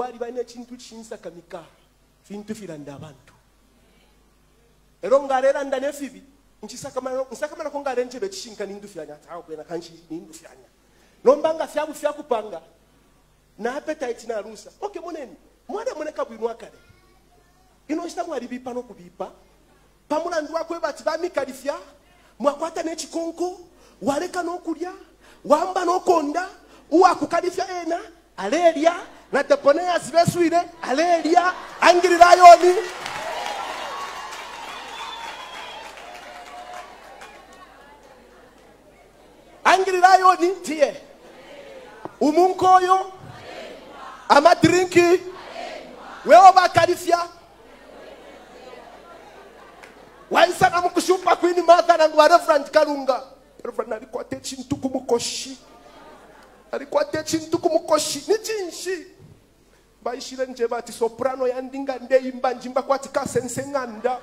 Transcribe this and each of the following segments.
bali bane chintu chinsa kamika fintu filanda abantu eronga rera ndane fibi nsakamana ko ngare nje bechinka nindu fyanya tawo kwena kanchi nindu fyanya nombanga fyabu fyakupanga na appetite na rusa okay moneni mwana kabwinwa kale ino shita mwali bipa no kubipa pamulandu wakwe bati bamikalifya mwakwata ne chikonko waleka no kulya wamba no konda uwa kukalifya ena alelia na tepone ya zibesuire alelia angirira yoni angirira yoni tie umunkoyo ama drinki wewe bakalifya waisa na mkushupa Queen Martha na Reverend Kalunga. Reverend alikuwa chintu kumukoshi. Alikuwa chintu kumukoshi. Ni chinshi. Baishire nje bati soprano ya ndinga nde imba njimba kwa tika sensenganda.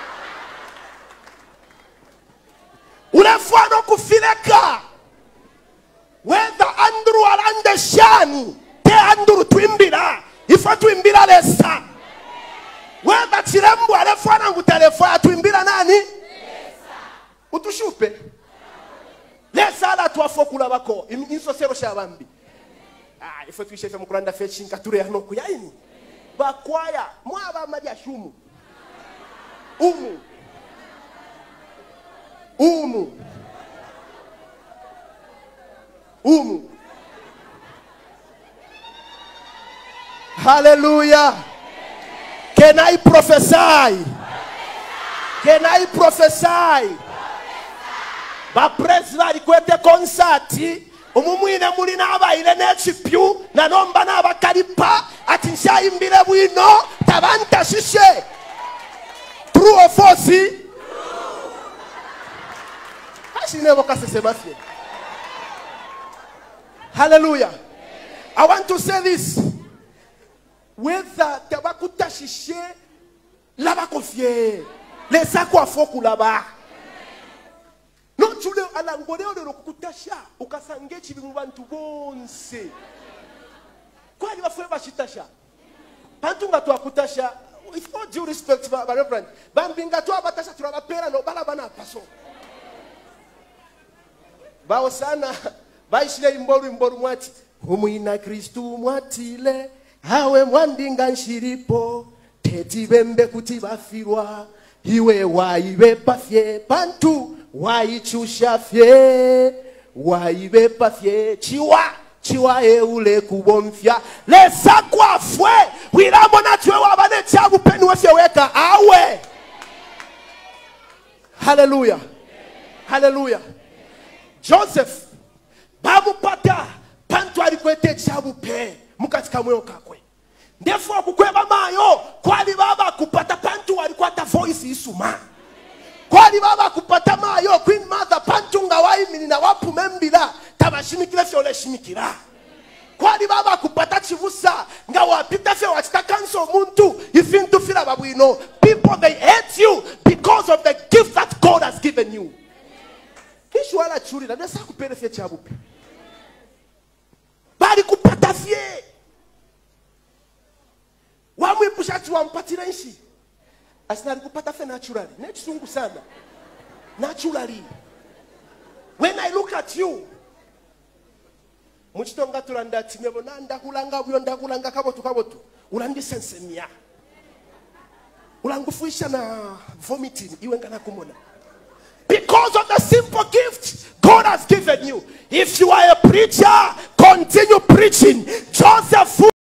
Ulefwano kufileka. Whether Andrew alande shani. Te Andrew tuimbira. Ifa tuimbira lesa. Weba chirembu alefana ngutelefona tuimbira nani? Lesa. Utushupe. Lesa ala tuafokula bako. Inso sero shabambi. Ifo tuishefe mukuranda fetching kature hano kuyaini. Bakwaya. Mwaba madia shumu. Umu. Hallelujah. Can I prophesy? Can I prophesy? Ba presla likwete konsati umumwine muri nabaire n'ekipyu na nomba n'abakalipa ati nshayimbire bwino tabanta shishe. True or false? Hashinebo kasesema fye. Hallelujah. I want to say this. Whether tabakuta shishe laba kofie lesa kwa foku laba no chule alangoleo lero kukutasha ukasange chibi mu bantu bonse kwa ni bafwe bashitasha pantunga to akutasha with all due respect ba reverend bambinga to abatasha turabapera no bala bana paso bawo sana baishile imboru mwati umuina Kristu mwatile hawe mwandinga nshiripo teti bembe kuti bafirwa iwe waibe pafye pantu waichusha fye waibe pafye chiwa eule kubomfya lesa kwa fwe wiramo na tuwe wabane chabu penu wefye weka awe. Hallelujah. Hallelujah. Joseph babu pata pantu alikwete chabu pe mukatika moyo kakwe ndefu akukweba mayo kwali baba kupata pantu walikuwa ta voice isuma kwali baba kupata mayo Queen Mother pantu ngawaimini na wapu membila tabashimikira fyole shimikira kwali baba kupata chivusa ngawapita fye wachita kanso muntu ifintu fila babwino. People, they hate you because of the gift that God has given you. Kishu ala churi na nesa kupere fye chabupe bali kupata fye wamwe pushati wampatira nshi asinari kupata fe naturally nechisungu sana naturally. When I look at you muchitonga tulanda timebo nanda kulanga buyo ndakulanga kabotu ulandi sensemia ulangufuisha na vomiting iwe ngana kumona because of the simple gift God has given you. If you are a preacher, continue preaching. Joseph